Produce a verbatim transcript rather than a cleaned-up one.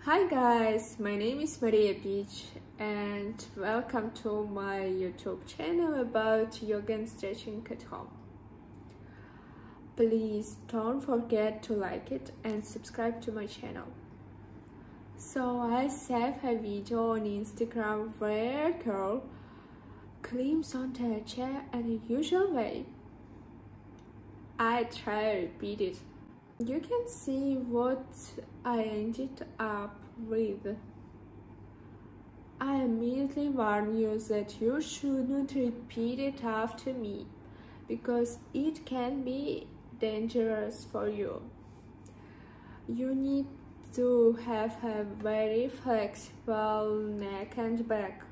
Hi guys, my name is Maria Beach and welcome to my YouTube channel about yoga and stretching at home. Please don't forget to like it and subscribe to my channel. So I saved a video on Instagram where a girl climbs onto a chair in a usual way. I try to repeat it. You can see what I ended up with. I immediately warn you that you shouldn't repeat it after me because it can be dangerous for you. You need to have a very flexible neck and back.